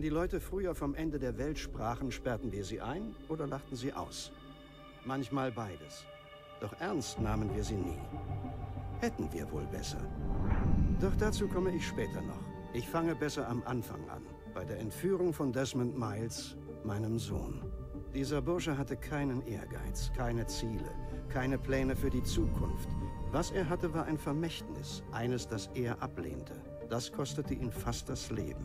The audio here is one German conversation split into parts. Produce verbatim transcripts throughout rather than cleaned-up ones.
Leute früher vom Ende der Welt sprachen, sperrten wir sie ein oder lachten sie aus. Manchmal beides. Doch ernst nahmen wir sie nie. Hätten wir wohl besser. Doch dazu komme ich später noch. Ich fange besser am Anfang an. Bei der Entführung von Desmond Miles, meinem Sohn. Dieser Bursche hatte keinen Ehrgeiz, keine Ziele, keine Pläne für die Zukunft. Was er hatte, war ein Vermächtnis, eines, das er ablehnte. Das kostete ihn fast das Leben.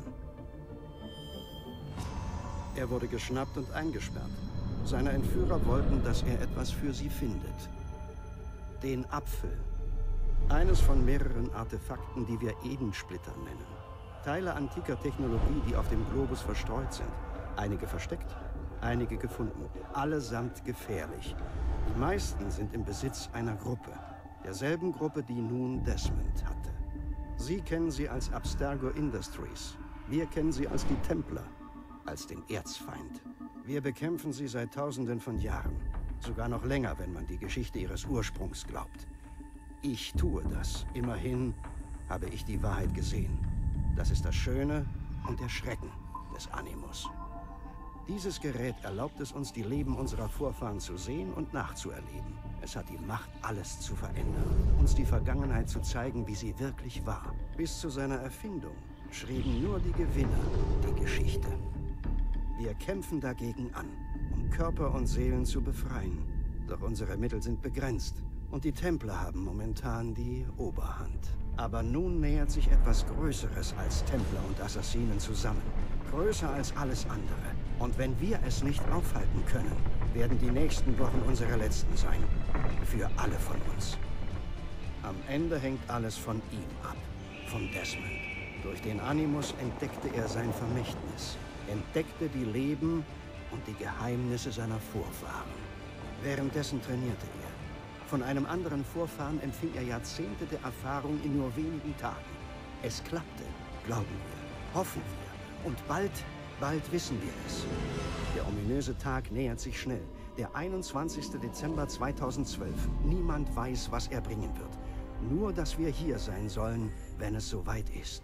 Er wurde geschnappt und eingesperrt. Seine Entführer wollten, dass er etwas für sie findet. Den Apfel. Eines von mehreren Artefakten, die wir Edensplitter nennen. Teile antiker Technologie, die auf dem Globus verstreut sind. Einige versteckt, einige gefunden. Allesamt gefährlich. Die meisten sind im Besitz einer Gruppe. Derselben Gruppe, die nun Desmond hatte. Sie kennen sie als Abstergo Industries. Wir kennen sie als die Templer. Als den Erzfeind. Wir bekämpfen sie seit Tausenden von Jahren. Sogar noch länger, wenn man die Geschichte ihres Ursprungs glaubt. Ich tue das. Immerhin habe ich die Wahrheit gesehen. Das ist das Schöne und der Schrecken des Animus. Dieses Gerät erlaubt es uns, die Leben unserer Vorfahren zu sehen und nachzuerleben. Es hat die Macht, alles zu verändern. Uns die Vergangenheit zu zeigen, wie sie wirklich war. Bis zu seiner Erfindung schrieben nur die Gewinner die Geschichte. Wir kämpfen dagegen an, um Körper und Seelen zu befreien. Doch unsere Mittel sind begrenzt und die Templer haben momentan die Oberhand. Aber nun nähert sich etwas Größeres als Templer und Assassinen zusammen. Größer als alles andere. Und wenn wir es nicht aufhalten können, werden die nächsten Wochen unsere letzten sein. Für alle von uns. Am Ende hängt alles von ihm ab. Von Desmond. Durch den Animus entdeckte er sein Vermächtnis. Entdeckte die Leben und die Geheimnisse seiner Vorfahren. Währenddessen trainierte er. Von einem anderen Vorfahren empfing er Jahrzehnte der Erfahrung in nur wenigen Tagen. Es klappte, glauben wir, hoffen wir. Und bald, bald wissen wir es. Der ominöse Tag nähert sich schnell. Der einundzwanzigste Dezember zweitausendzwölf. Niemand weiß, was er bringen wird. Nur, dass wir hier sein sollen, wenn es soweit ist.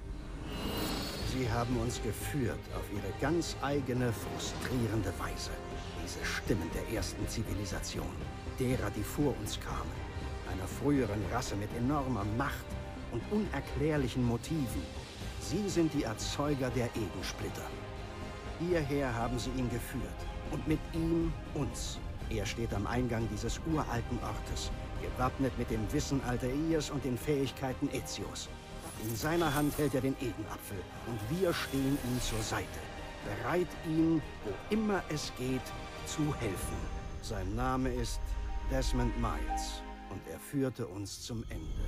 Sie haben uns geführt auf ihre ganz eigene, frustrierende Weise. Diese Stimmen der ersten Zivilisation, derer, die vor uns kamen. Einer früheren Rasse mit enormer Macht und unerklärlichen Motiven. Sie sind die Erzeuger der Edensplitter. Hierher haben sie ihn geführt. Und mit ihm uns. Er steht am Eingang dieses uralten Ortes, gewappnet mit dem Wissen Altairs und den Fähigkeiten Ezios. In seiner Hand hält er den Edenapfel und wir stehen ihm zur Seite, bereit ihm, wo immer es geht, zu helfen. Sein Name ist Desmond Miles und er führte uns zum Ende.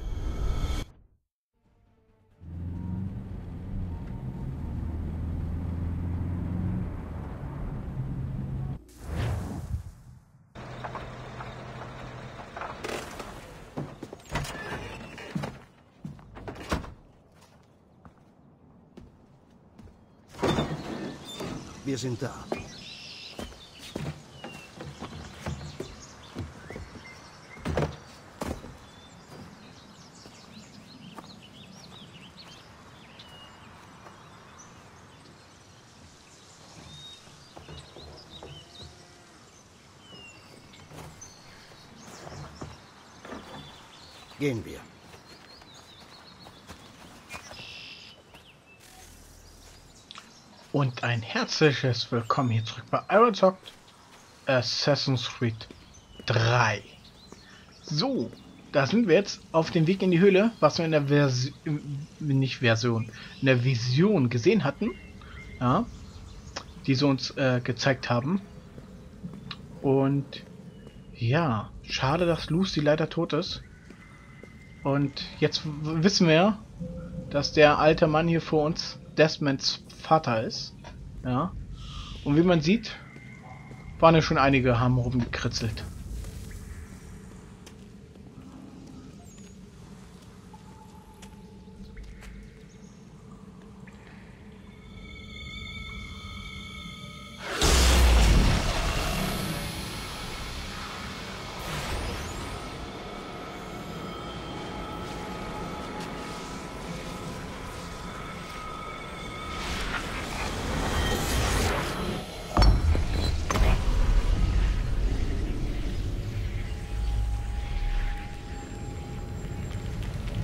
Wir sind da. Gehen wir. Und ein herzliches Willkommen hier zurück bei Ironsoft Assassin's Creed drei. So, da sind wir jetzt auf dem Weg in die Höhle, was wir in der Version, nicht Version, in der Vision gesehen hatten, ja, die sie uns äh, gezeigt haben. Und ja, schade, dass Lucy leider tot ist. Und jetzt wissen wir, dass der alte Mann hier vor uns Desmonds Vater ist. Ja. Und wie man sieht, waren ja schon einige, haben rumgekritzelt.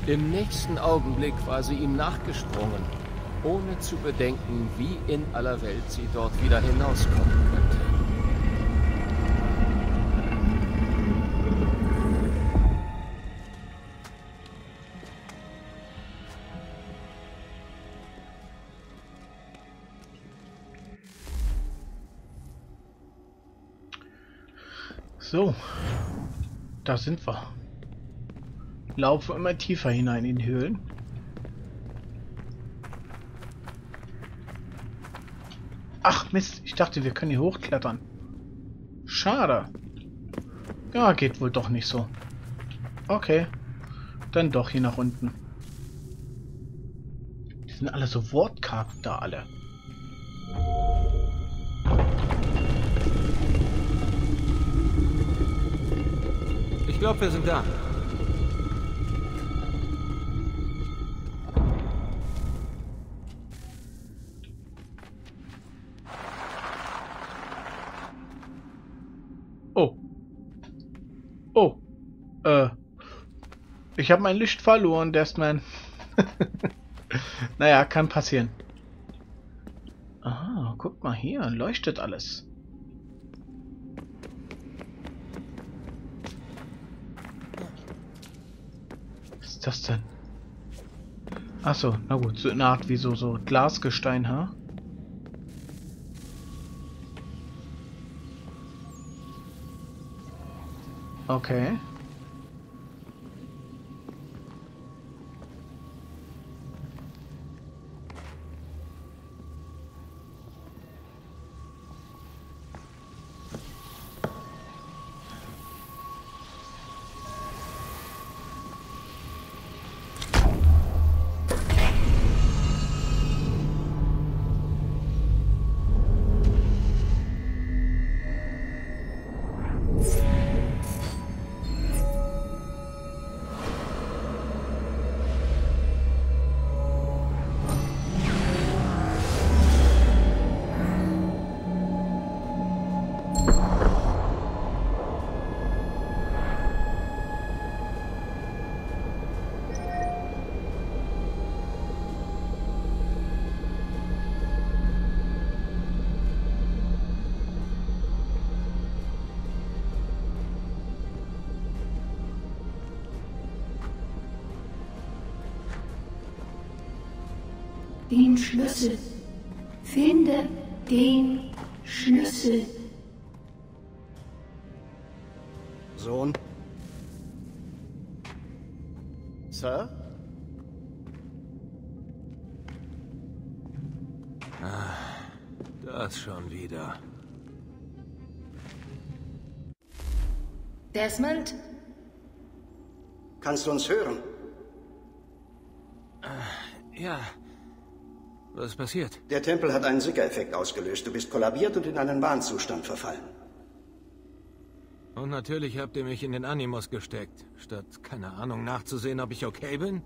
Im nächsten Augenblick war sie ihm nachgesprungen, ohne zu bedenken, wie in aller Welt sie dort wieder hinauskommen könnte. So, da sind wir. Laufen immer tiefer hinein in die Höhlen. Ach Mist, ich dachte, wir können hier hochklettern. Schade. Ja, geht wohl doch nicht so. Okay, dann doch hier nach unten. Die sind alle so wortkarg da alle. Ich glaube, wir sind da. Oh. Oh. Äh. Ich habe mein Licht verloren, Desmond. Naja, kann passieren. Ah, guck mal hier, leuchtet alles. Was ist das denn? Achso, na gut, so eine Art wie so, so Glasgestein, ha? Okay. Den Schlüssel. Finde den Schlüssel. Sohn? Sir? Ah, das schon wieder. Desmond? Kannst du uns hören? Ja. Was ist passiert? Der Tempel hat einen Sicker-Effekt ausgelöst. Du bist kollabiert und in einen Wahnzustand verfallen. Und natürlich habt ihr mich in den Animus gesteckt, statt, keine Ahnung, nachzusehen, ob ich okay bin?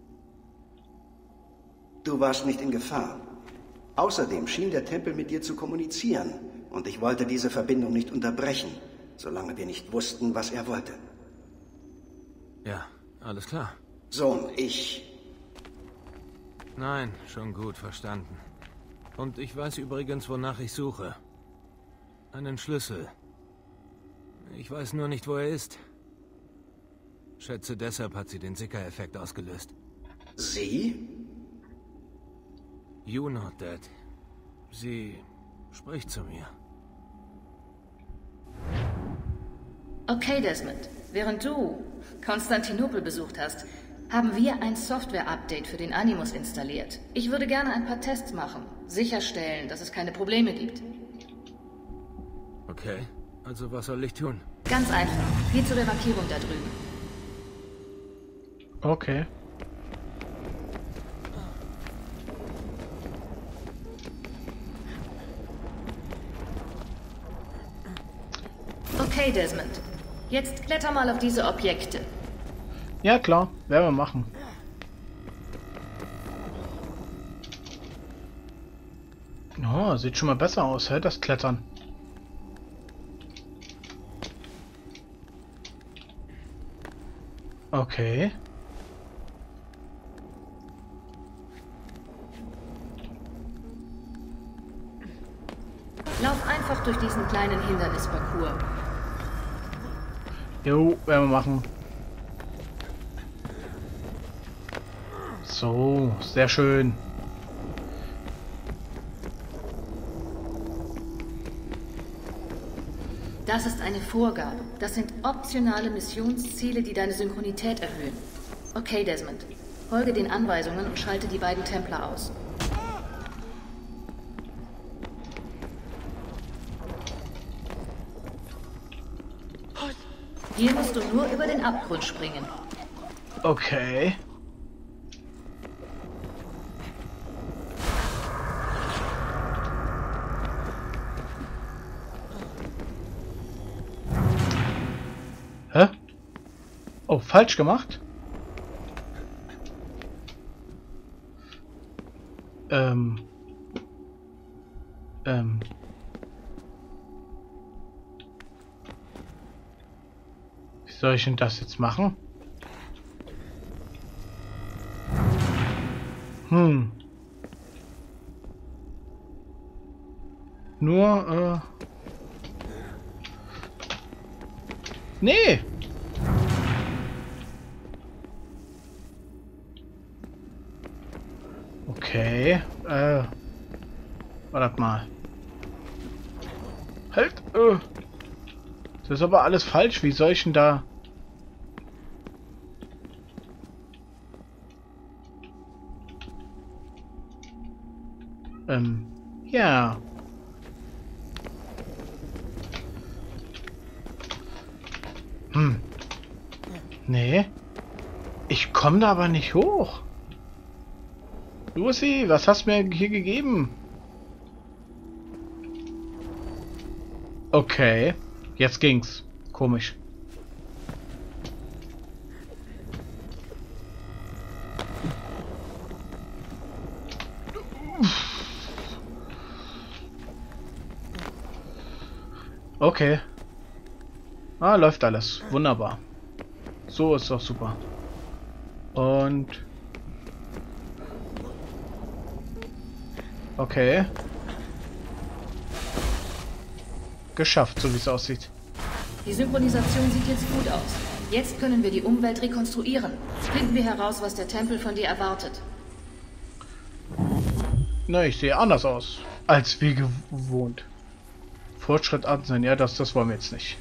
Du warst nicht in Gefahr. Außerdem schien der Tempel mit dir zu kommunizieren. Und ich wollte diese Verbindung nicht unterbrechen, solange wir nicht wussten, was er wollte. Ja, alles klar. Sohn, ich... Nein, schon gut verstanden. Und ich weiß übrigens, wonach ich suche. Einen Schlüssel. Ich weiß nur nicht, wo er ist. Schätze, deshalb hat sie den Sicker-Effekt ausgelöst. Sie? You know that. Sie spricht zu mir. Okay, Desmond. Während du Konstantinopel besucht hast, haben wir ein Software-Update für den Animus installiert. Ich würde gerne ein paar Tests machen, sicherstellen, dass es keine Probleme gibt. Okay, also was soll ich tun? Ganz einfach. Geh zu der Markierung da drüben. Okay. Okay, Desmond. Jetzt kletter mal auf diese Objekte. Ja klar, werden wir machen. Oh, sieht schon mal besser aus, hä, das Klettern. Okay. Ab durch diesen kleinen Hindernisparcours. Jo, werden wir machen. So, sehr schön. Das ist eine Vorgabe. Das sind optionale Missionsziele, die deine Synchronität erhöhen. Okay, Desmond. Folge den Anweisungen und schalte die beiden Templer aus. Hier musst du nur über den Abgrund springen. Okay. Hä? Oh, falsch gemacht? Ähm. Ähm. Wie soll ich denn das jetzt machen? Hm. Nur, äh... Nee! Okay, äh... Warte mal. Halt! Äh. Das ist aber alles falsch. Wie soll ich denn da... Ähm... Ja... Hm. Nee. Ich komme da aber nicht hoch. Lucy, was hast du mir hier gegeben? Okay. Jetzt ging's. Komisch. Okay. Ah, läuft alles. Wunderbar. So ist doch super. Und... Okay. Geschafft, so wie es aussieht. Die Synchronisation sieht jetzt gut aus. Jetzt können wir die Umwelt rekonstruieren. Finden wir heraus, was der Tempel von dir erwartet. Na, ich sehe anders aus. Als wie gewohnt. Fortschritt ansehen. Ja, das, das wollen wir jetzt nicht.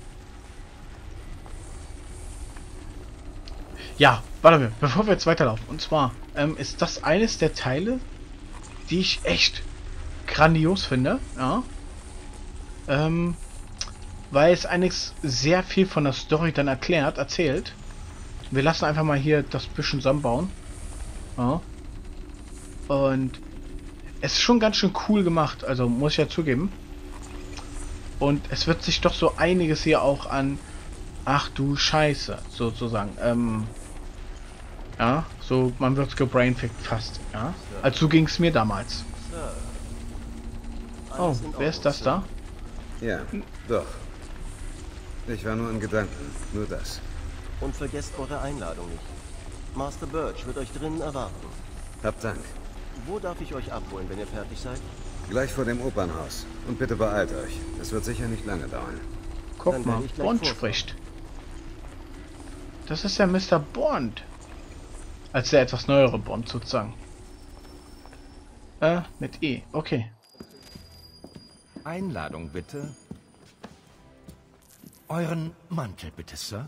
Ja, warte mal, bevor wir jetzt weiterlaufen. Und zwar ähm, ist das eines der Teile, die ich echt grandios finde. Ja. Ähm, weil es einiges sehr viel von der Story dann erklärt, erzählt. Wir lassen einfach mal hier das bisschen zusammenbauen. Ja. Und es ist schon ganz schön cool gemacht, also muss ich ja zugeben. Und es wird sich doch so einiges hier auch an... Ach du Scheiße, sozusagen. Ähm, ja, so, man wird gebrainfickt fast, ja. Also so ging es mir damals. Oh, wer ist das da? Ja, doch. Ich war nur in Gedanken, nur das. Und vergesst eure Einladung nicht. Master Birch wird euch drinnen erwarten. Habt Dank. Wo darf ich euch abholen, wenn ihr fertig seid? Gleich vor dem Opernhaus. Und bitte beeilt euch. Es wird sicher nicht lange dauern. Guck Dann mal, werde ich gleich Bond vorfahren. spricht. Das ist ja Mister Bond. Als der etwas neuere Bond sozusagen. Äh, mit E. Okay. Einladung bitte. Euren Mantel bitte, Sir.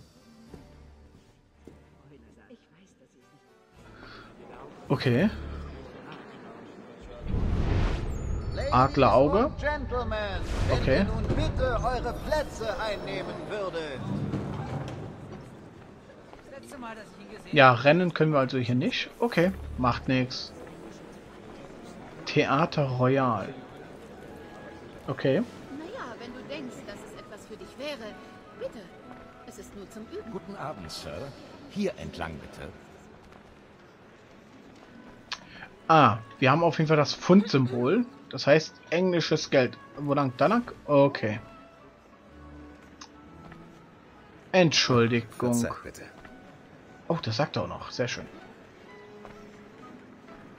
Okay. Adlerauge. Gentlemen, Okay. wenn ihr nun bitte eure Plätze einnehmen würdet. Ja, rennen können wir also hier nicht. Okay, macht nichts. Theater Royal. Okay. Naja, wenn du denkst, dass es etwas für dich wäre, bitte. Es ist nur zum Üben. Guten Abend, Sir. Hier entlang bitte. Ah, wir haben auf jeden Fall das Pfund-Symbol. Das heißt englisches Geld. Wo lang? Danach? Okay. Entschuldigung. Verzeiht bitte. Oh, das sagt er auch noch. Sehr schön.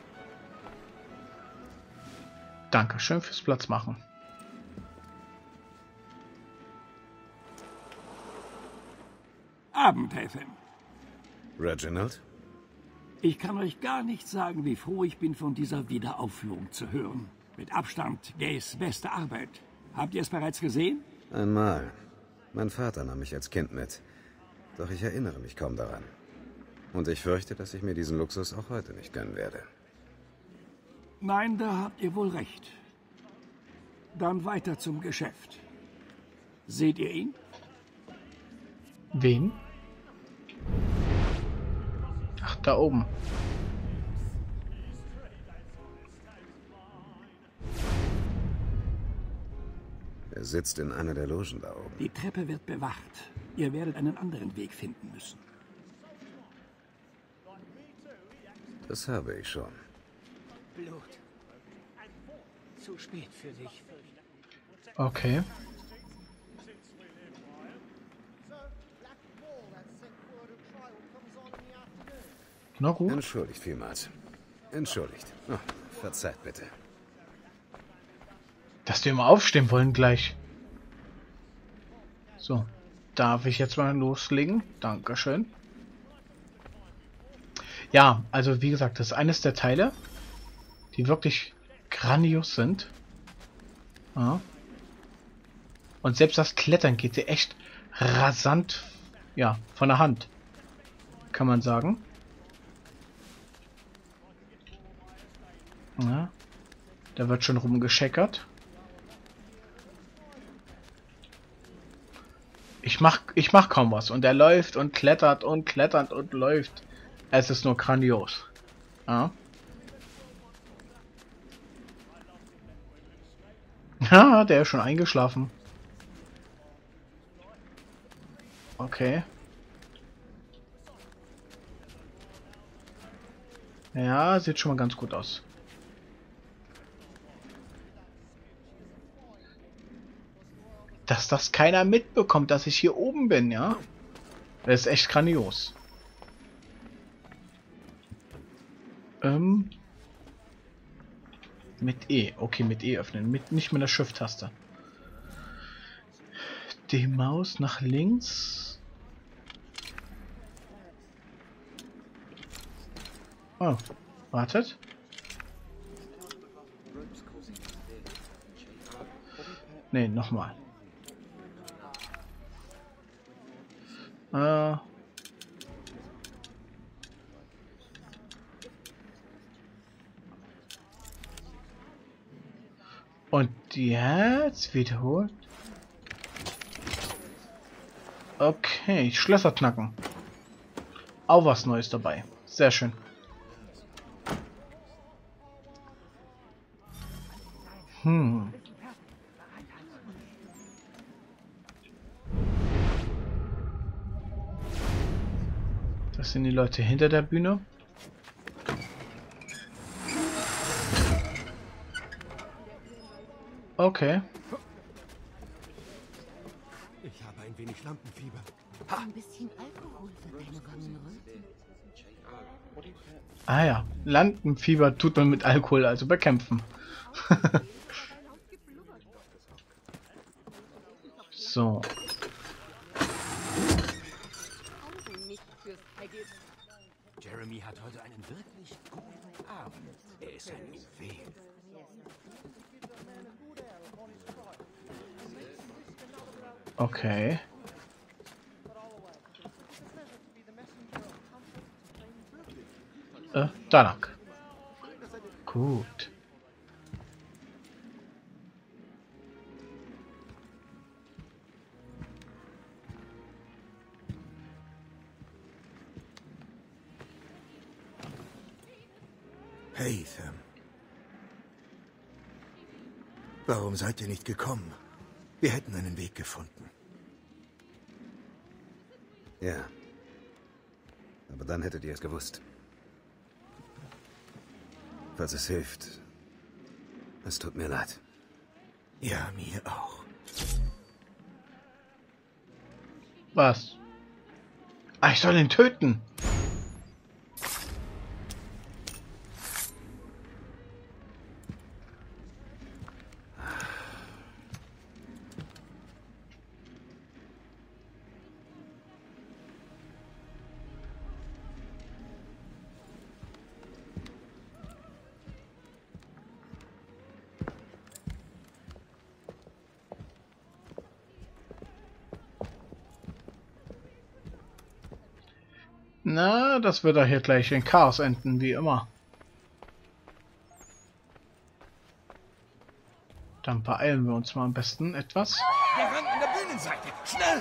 Dankeschön fürs Platz machen. Abend, Hatham. Reginald? Ich kann euch gar nicht sagen, wie froh ich bin, von dieser Wiederaufführung zu hören. Mit Abstand Gays beste Arbeit. Habt ihr es bereits gesehen? Einmal. Mein Vater nahm mich als Kind mit. Doch ich erinnere mich kaum daran. Und ich fürchte, dass ich mir diesen Luxus auch heute nicht gönnen werde. Nein, da habt ihr wohl recht. Dann weiter zum Geschäft. Seht ihr ihn? Wen? Ach, da oben. Er sitzt in einer der Logen da oben. Die Treppe wird bewacht. Ihr werdet einen anderen Weg finden müssen. Das habe ich schon. Blut. Zu spät für dich. Okay. Na gut. Entschuldigt vielmals. Entschuldigt. Oh, verzeiht bitte. Dass wir immer aufstehen wollen gleich. So. Darf ich jetzt mal loslegen? Dankeschön. Ja, also wie gesagt, das ist eines der Teile, die wirklich grandios sind. Ja. Und selbst das Klettern geht dir echt rasant, ja, von der Hand. Kann man sagen. Ja. Da wird schon rumgescheckert. Ich mach, ich mach kaum was. Und er läuft und klettert und klettert und läuft. Es ist nur grandios. Ja. Ja, der ist schon eingeschlafen. Okay. Ja, sieht schon mal ganz gut aus. Dass das keiner mitbekommt, dass ich hier oben bin, ja? Das ist echt grandios. Ähm. Mit E. Okay, mit E öffnen. Mit, nicht mit der Shift-Taste. Die Maus nach links. Oh, wartet. Ne, nochmal. Äh. Und jetzt wiederholt. Okay, Schlösser knacken. Auch was Neues dabei. Sehr schön. Hm. Das sind die Leute hinter der Bühne. Okay. Ich habe ein wenig Lampenfieber. Ein bisschen Alkohol für deine Wangenröte. Ah ja, Lampenfieber tut man mit Alkohol also bekämpfen. So. Jeremy hat heute einen wirklich guten Abend. Er ist ein Juwel. Okay. Äh, Danak. Gut. Hatham. Warum seid ihr nicht gekommen? Wir hätten einen Weg gefunden. Ja. Aber dann hättet ihr es gewusst. Falls es hilft. Es tut mir leid. Ja, mir auch. Was? Ah, ich soll ihn töten. Na, das wird doch hier gleich in Chaos enden, wie immer. Dann beeilen wir uns mal am besten etwas. Der Rand an der Bühnenseite! Schnell!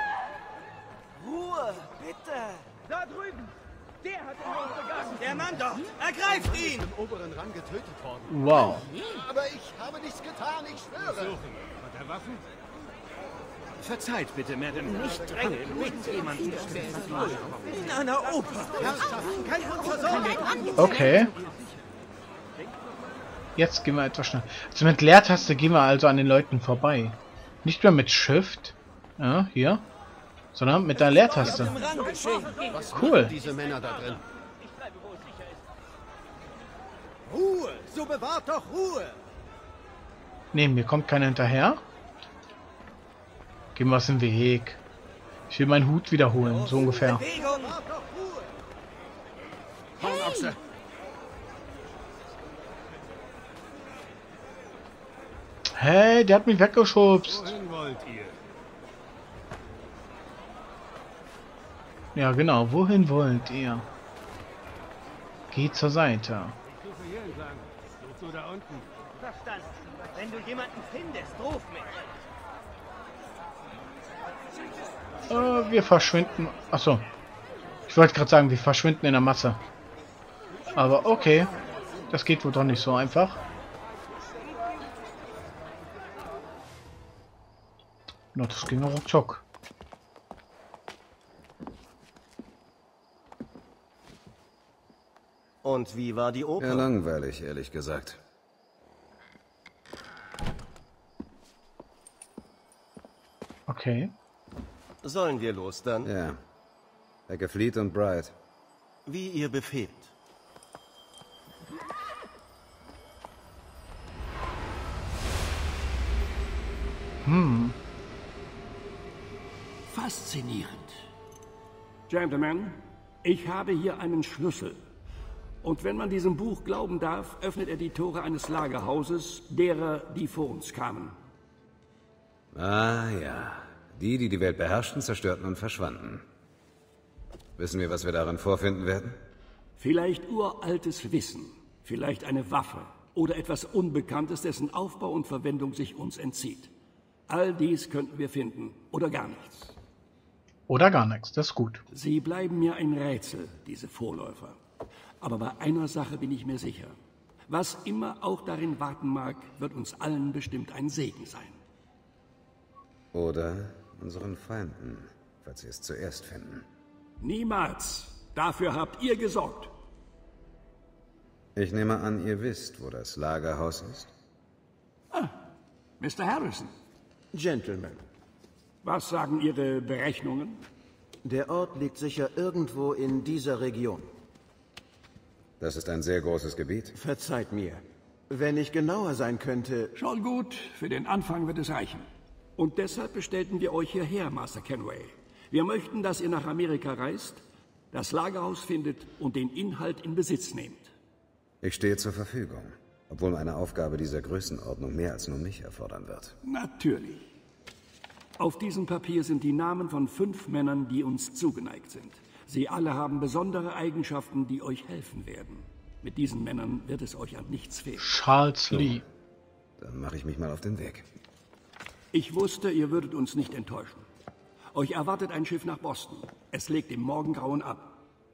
Ruhe, bitte! Da drüben! Der hat den Mord begangen! Der Mann dort! Ergreift ihn! Im oberen Rang getötet worden. Wow. Aber ich habe nichts getan, ich schwöre! Hat er Waffen? Verzeiht bitte, Madame. Nicht drängen, mit jemandem in einer Oper. Herrschaften, kein Unversorgung! Okay. Jetzt gehen wir etwas schnell. Also mit Leertaste gehen wir also an den Leuten vorbei. Nicht mehr mit Shift. Ja, hier. Sondern mit der Leertaste. Was cool. machen diese Männer da drin? Ruhe! So bewahrt doch Ruhe! Ne, mir kommt keiner hinterher. Gehen wir aus dem Weg. Ich will meinen Hut wiederholen, so ungefähr. Hornochse! Hey, der hat mich weggeschubst. Wohin wollt ihr? Ja, genau. Wohin wollt ihr? Geht zur Seite. Ich suche hier entlang. Suchst du da unten? Verstanden. Wenn du jemanden findest, ruf mich. Äh, wir verschwinden. Achso. Ich wollte gerade sagen, wir verschwinden in der Masse. Aber okay. Das geht wohl doch nicht so einfach. Na, das ging ruckzuck. Und wie war die Oper? Ja, langweilig, ehrlich gesagt. Okay. Sollen wir los dann? Ja. Ecke Fleet und Bright. Wie ihr befehlt. Hm. Faszinierend. Gentlemen, ich habe hier einen Schlüssel. Und wenn man diesem Buch glauben darf, öffnet er die Tore eines Lagerhauses, derer, die vor uns kamen. Ah ja. Die, die die Welt beherrschten, zerstörten und verschwanden. Wissen wir, was wir darin vorfinden werden? Vielleicht uraltes Wissen, vielleicht eine Waffe oder etwas Unbekanntes, dessen Aufbau und Verwendung sich uns entzieht. All dies könnten wir finden oder gar nichts. Oder gar nichts, das ist gut. Sie bleiben mir ein Rätsel, diese Vorläufer. Aber bei einer Sache bin ich mir sicher. Was immer auch darin warten mag, wird uns allen bestimmt ein Segen sein. Oder unseren Feinden, falls sie es zuerst finden. Niemals. Dafür habt ihr gesorgt. Ich nehme an, ihr wisst, wo das Lagerhaus ist? Ah, Mister Harrison. Gentlemen, Was sagen Ihre Berechnungen? der Ort liegt sicher irgendwo in dieser Region. Das ist ein sehr großes Gebiet. Verzeiht mir. Wenn ich genauer sein könnte... Schon gut, für den Anfang wird es reichen. Und deshalb bestellten wir euch hierher, Master Kenway. Wir möchten, dass ihr nach Amerika reist, das Lagerhaus findet und den Inhalt in Besitz nehmt. Ich stehe zur Verfügung, obwohl meine Aufgabe dieser Größenordnung mehr als nur mich erfordern wird. Natürlich. Auf diesem Papier sind die Namen von fünf Männern, die uns zugeneigt sind. Sie alle haben besondere Eigenschaften, die euch helfen werden. Mit diesen Männern wird es euch an nichts fehlen. Charles Lee. Dann mache ich mich mal auf den Weg. Ich wusste, ihr würdet uns nicht enttäuschen. Euch erwartet ein Schiff nach Boston. Es legt im Morgengrauen ab.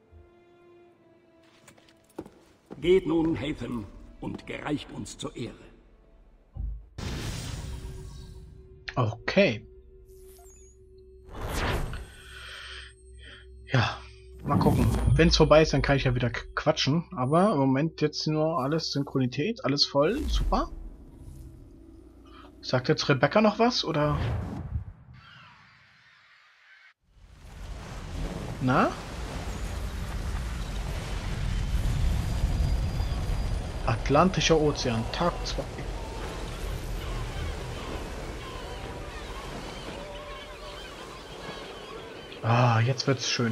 Geht nun, Hatham, und gereicht uns zur Ehre. Okay. Ja, mal gucken. Wenn es vorbei ist, dann kann ich ja wieder quatschen. Aber im Moment jetzt nur alles Synchronität, alles voll. Super. Sagt jetzt Rebecca noch was, oder? Na? Atlantischer Ozean, Tag zwei. Ah, jetzt wird's schön.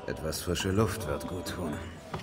Etwas frische Luft wird gut tun.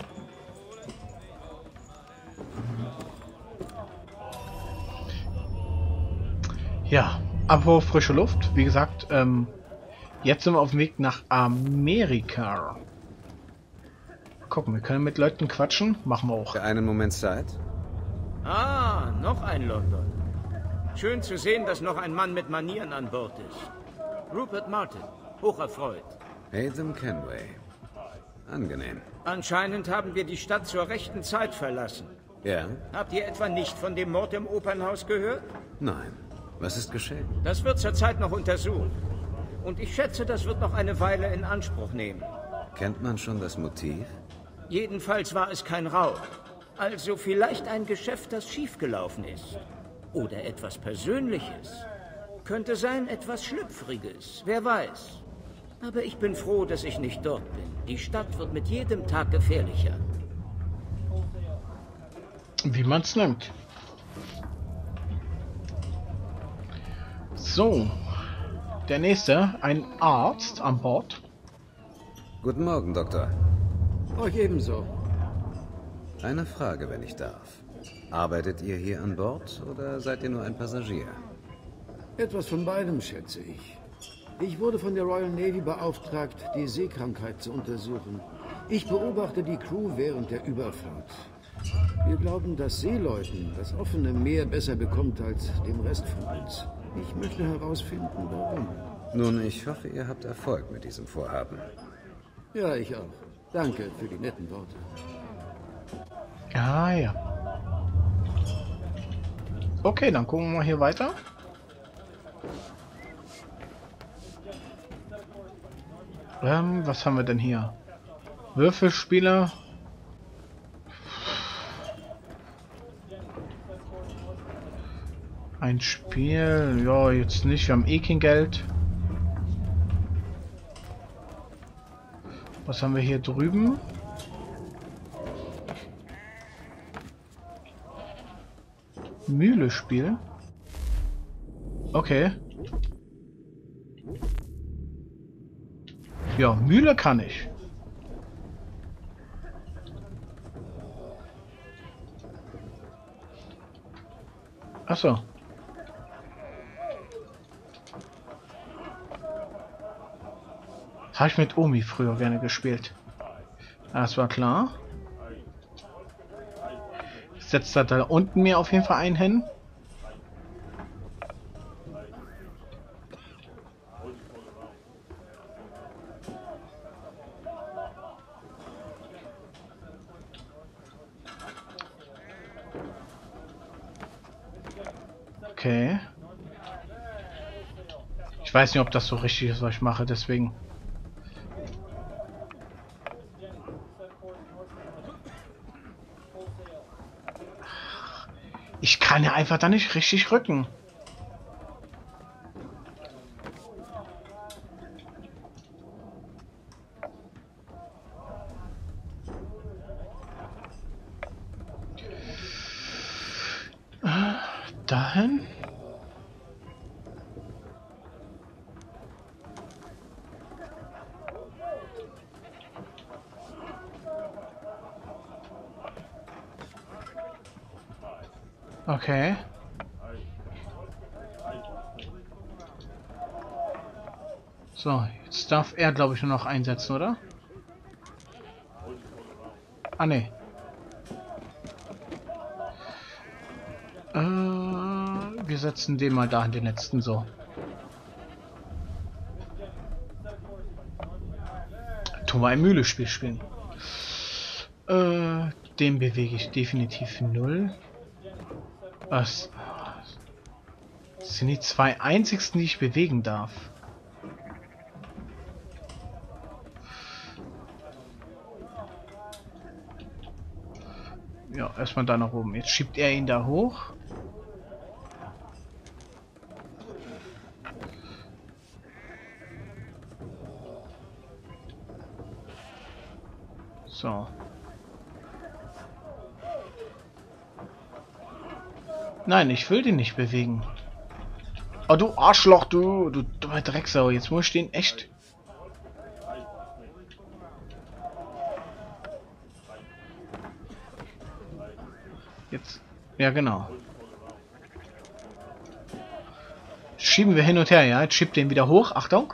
Ja, apropos frische Luft. Wie gesagt, ähm, jetzt sind wir auf dem Weg nach Amerika. Gucken, wir können mit Leuten quatschen. Machen wir auch. Für einen Moment Zeit? Ah, noch ein London. Schön zu sehen, dass noch ein Mann mit Manieren an Bord ist. Rupert Martin, hocherfreut. Haytham Kenway. Angenehm. Anscheinend haben wir die Stadt zur rechten Zeit verlassen. Ja? Habt ihr etwa nicht von dem Mord im Opernhaus gehört? Nein. Was ist geschehen? Das wird zurzeit noch untersucht. Und ich schätze, das wird noch eine Weile in Anspruch nehmen. Kennt man schon das Motiv? Jedenfalls war es kein Raub. Also vielleicht ein Geschäft, das schiefgelaufen ist. Oder etwas Persönliches. Könnte sein, etwas Schlüpfriges. Wer weiß. Aber ich bin froh, dass ich nicht dort bin. Die Stadt wird mit jedem Tag gefährlicher. Wie man es nimmt. So. Der nächste, ein Arzt an Bord. Guten Morgen, Doktor. Euch ebenso. Eine Frage, wenn ich darf. Arbeitet ihr hier an Bord oder seid ihr nur ein Passagier? Etwas von beidem, schätze ich. Ich wurde von der Royal Navy beauftragt, die Seekrankheit zu untersuchen. Ich beobachte die Crew während der Überfahrt. Wir glauben, dass Seeleuten das offene Meer besser bekommt als dem Rest von uns. Ich möchte herausfinden, warum. Nun, ich hoffe, ihr habt Erfolg mit diesem Vorhaben. Ja, ich auch. Danke für die netten Worte. Ah ja. Okay, dann gucken wir mal hier weiter. Ähm, was haben wir denn hier? Würfelspieler. Ein Spiel. Ja, jetzt nicht. Wir haben eh kein Geld. Was haben wir hier drüben? Mühle-Spiel. Okay. Ja, Mühle kann ich. Ach so. Habe ich mit Omi früher gerne gespielt. Das war klar. Setzt da, da unten mir auf jeden Fall einen hin. Okay. Ich weiß nicht, ob das so richtig ist, was ich mache, deswegen. Ich kann ja einfach da nicht richtig rücken. Dahin. Okay. So, jetzt darf er, glaube ich, nur noch einsetzen, oder? Ah, ne. Äh, wir setzen den mal da in den letzten so. Tun wir ein Mühlespiel spielen. Äh, den bewege ich definitiv null. Was? Das sind die zwei einzigsten, die ich bewegen darf. Ja, erstmal da nach oben. Jetzt schiebt er ihn da hoch. So. Nein, ich will den nicht bewegen. Oh, du Arschloch, du, du dumme Drecksau. Jetzt muss ich den echt... Jetzt. Ja, genau. Schieben wir hin und her, ja. Jetzt schiebt den wieder hoch. Achtung.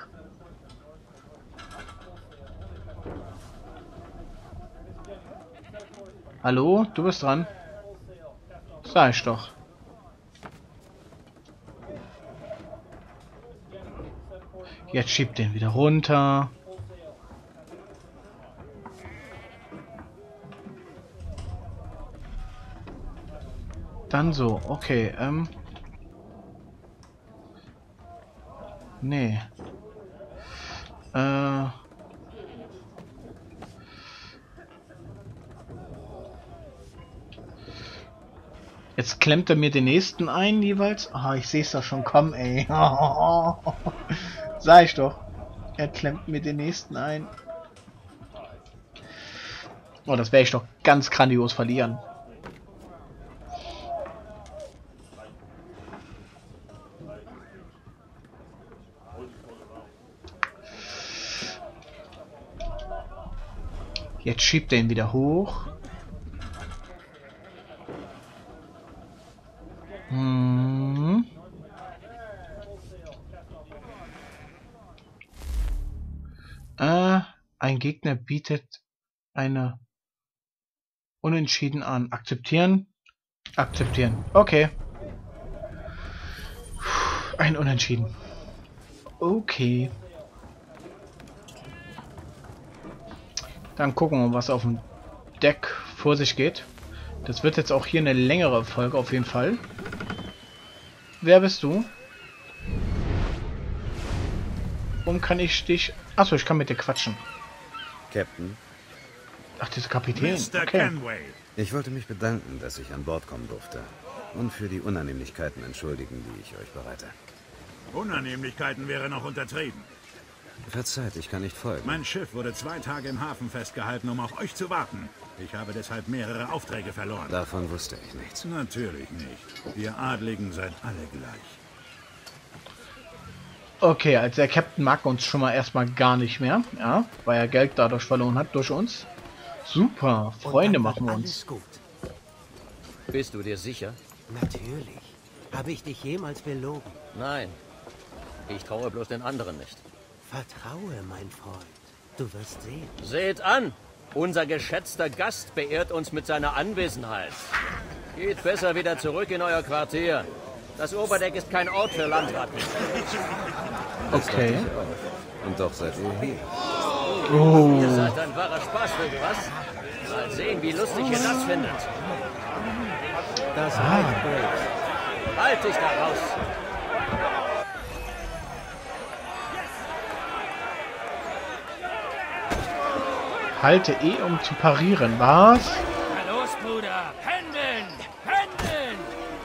Hallo, du bist dran. Sag ich doch. Jetzt schiebt den wieder runter. Dann so, okay, ähm. Nee. Äh. Jetzt klemmt er mir den nächsten ein jeweils. Ah, ich sehe es doch schon kommen, ey. Sag ich doch. Er klemmt mir den nächsten ein. Oh, das werde ich doch ganz grandios verlieren. Jetzt schiebt er ihn wieder hoch. Hm. Äh, ein Gegner bietet eine Unentschieden an. Akzeptieren. Akzeptieren. Okay. Ein Unentschieden. Okay. Dann gucken wir, was auf dem Deck vor sich geht. Das wird jetzt auch hier eine längere Folge auf jeden Fall. Wer bist du? Warum kann ich dich... Achso, ich kann mit dir quatschen. Captain. Ach, dieser Kapitän. Mister Okay. Kenway. Ich wollte mich bedanken, dass ich an Bord kommen durfte. Und für die Unannehmlichkeiten entschuldigen, die ich euch bereite. Unannehmlichkeiten wäre noch untertrieben. Verzeiht, ich kann nicht folgen. Mein Schiff wurde zwei Tage im Hafen festgehalten, um auf euch zu warten. Ich habe deshalb mehrere Aufträge verloren. Davon wusste ich nichts. Natürlich nicht. Ihr Adligen seid alle gleich. Okay, also der Captain mag uns schon mal erstmal gar nicht mehr. Ja, weil er Geld dadurch verloren hat, durch uns. Super, Freunde machen wir uns. Gut. Bist du dir sicher? Natürlich. Habe ich dich jemals belogen? Nein. Ich traue bloß den anderen nicht. Vertraue, mein Freund. Du wirst sehen. Seht an! Unser geschätzter Gast beehrt uns mit seiner Anwesenheit. Geht besser wieder zurück in euer Quartier. Das Oberdeck ist kein Ort für Landratten. Okay. Und doch seid ihr hier. Oh. Ihr seid ein wahrer Spaßvogel, was? Mal sehen, wie lustig ihr das findet. Das reicht, Briggs. Halt dich da raus! Halte E, um zu parieren. Was? Na los, Bruder! Pendeln! Pendeln!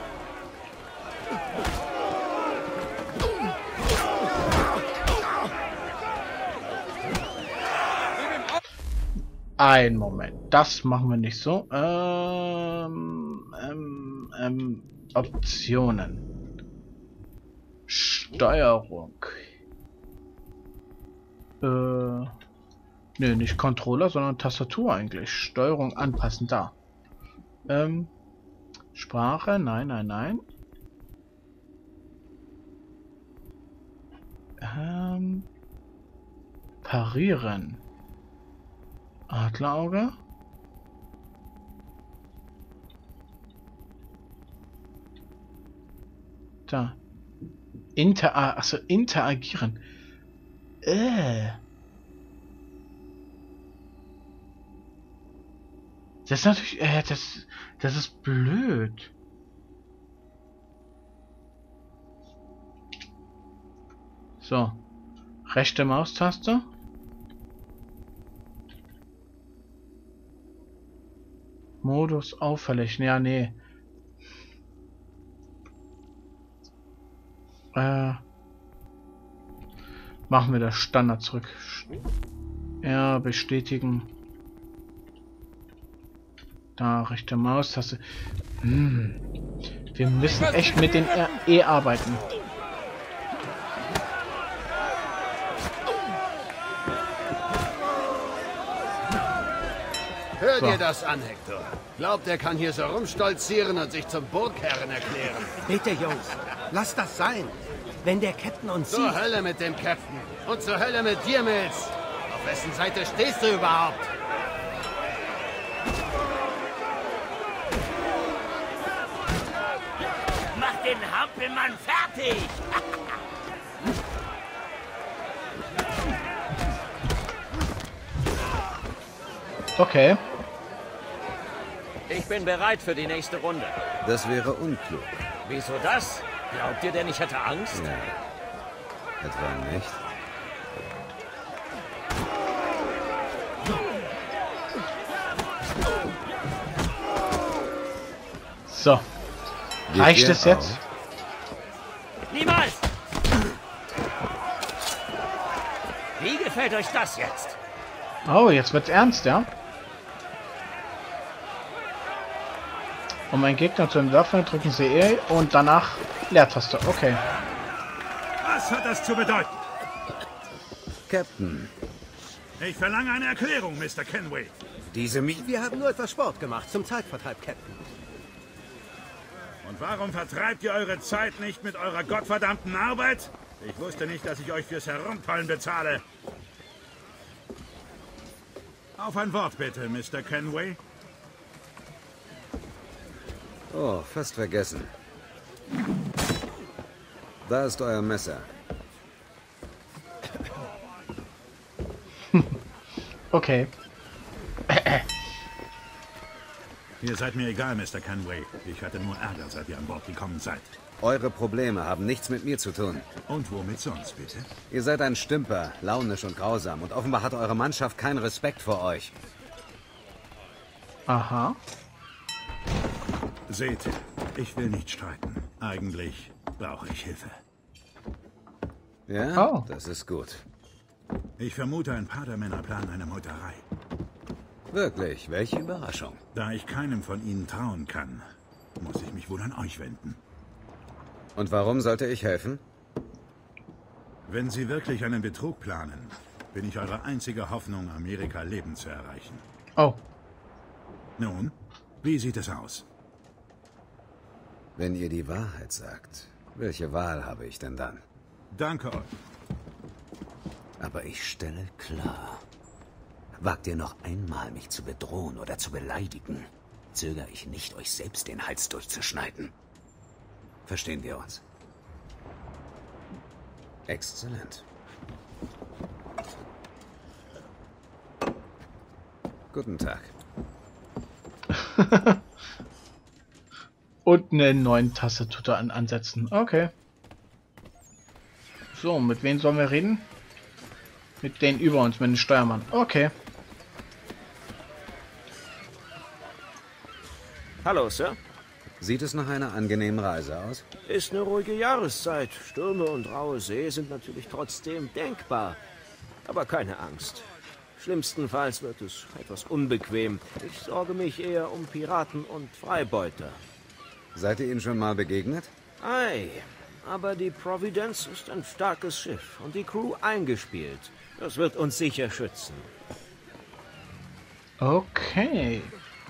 Ein Moment. Das machen wir nicht so. Ähm, ähm, ähm, Optionen. Steuerung. Äh... Nö, nicht Controller, sondern Tastatur eigentlich. Steuerung anpassen, da. Ähm, Sprache, nein, nein, nein. Ähm, parieren. Adlerauge. Da. Inter, achso, interagieren. Äh. Das ist natürlich, äh, das, das ist blöd. So. Rechte Maustaste. Modus auffällig. Ja, nee. Äh. Machen wir das Standard zurück. Ja, bestätigen. Da, rechte Maustaste. Hm. Wir müssen echt mit den R E arbeiten. Hör So. dir das an, Hector. Glaubt, er kann hier so rumstolzieren und sich zum Burgherren erklären. Bitte, Jungs, lass das sein. Wenn der Captain uns Zur sieht... Hölle mit dem Captain. Und zur Hölle mit dir, Mills. Auf wessen Seite stehst du überhaupt? Mach den Hampelmann fertig! Okay. Ich bin bereit für die nächste Runde. Das wäre unklug. Wieso das? Glaubt ihr denn, ich hätte Angst? Ja. Etwa nicht? So. Geht Reicht ihr es jetzt? Niemals! Wie gefällt euch das jetzt? Oh, jetzt wird's ernst, ja? Um einen Gegner zu entwerfen, drücken Sie E und danach Leertaste. Okay. Was hat das zu bedeuten? Captain. Ich verlange eine Erklärung, Mister Kenway. Diese Mi... Wir haben nur etwas Sport gemacht zum Zeitvertreib, Captain. Und warum vertreibt ihr eure Zeit nicht mit eurer gottverdammten Arbeit? Ich wusste nicht, dass ich euch fürs Herumtollen bezahle. Auf ein Wort bitte, Mister Kenway. Oh, fast vergessen. Da ist euer Messer. Okay. Ihr seid mir egal, Mister Kenway. Ich hatte nur Ärger, seit ihr an Bord gekommen seid. Eure Probleme haben nichts mit mir zu tun. Und womit sonst, bitte? Ihr seid ein Stümper, launisch und grausam. Und offenbar hat eure Mannschaft keinen Respekt vor euch. Aha. Seht, ich will nicht streiten. Eigentlich brauche ich Hilfe. Ja? Oh. Das ist gut. Ich vermute, ein paar der Männer planen eine Meuterei. Wirklich? Welche Überraschung. Da ich keinem von ihnen trauen kann, muss ich mich wohl an euch wenden. Und warum sollte ich helfen? Wenn Sie wirklich einen Betrug planen, bin ich eure einzige Hoffnung, Amerika lebend zu erreichen. Oh. Nun, wie sieht es aus? Wenn ihr die Wahrheit sagt, welche Wahl habe ich denn dann? Danke euch. Aber ich stelle klar, wagt ihr noch einmal, mich zu bedrohen oder zu beleidigen, zögere ich nicht, euch selbst den Hals durchzuschneiden. Verstehen wir uns? Exzellent. Guten Tag. Und eine neuen Tastatur an ansetzen. Okay. So, mit wem sollen wir reden? Mit denen über uns, mit dem Steuermann. Okay. Hallo, Sir. Sieht es nach einer angenehmen Reise aus? Ist eine ruhige Jahreszeit. Stürme und raue See sind natürlich trotzdem denkbar. Aber keine Angst. Schlimmstenfalls wird es etwas unbequem. Ich sorge mich eher um Piraten und Freibeuter. Seid ihr ihnen schon mal begegnet? Ei, aber die Providence ist ein starkes Schiff und die Crew eingespielt. Das wird uns sicher schützen. Okay.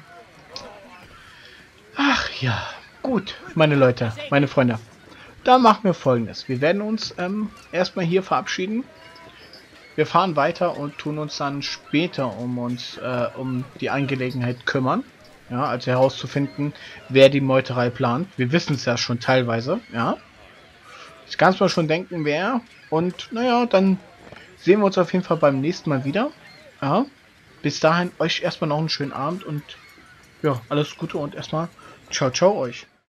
Ach ja, gut, meine Leute, meine Freunde. Da machen wir Folgendes. Wir werden uns ähm, erstmal hier verabschieden. Wir fahren weiter und tun uns dann später um uns äh, um die Angelegenheit kümmern. Ja, also herauszufinden, wer die Meuterei plant. Wir wissen es ja schon teilweise, ja. Ich kann es mir schon denken, wer. Und naja, dann sehen wir uns auf jeden Fall beim nächsten Mal wieder. Ja. Bis dahin euch erstmal noch einen schönen Abend und ja, alles Gute und erstmal ciao, ciao euch.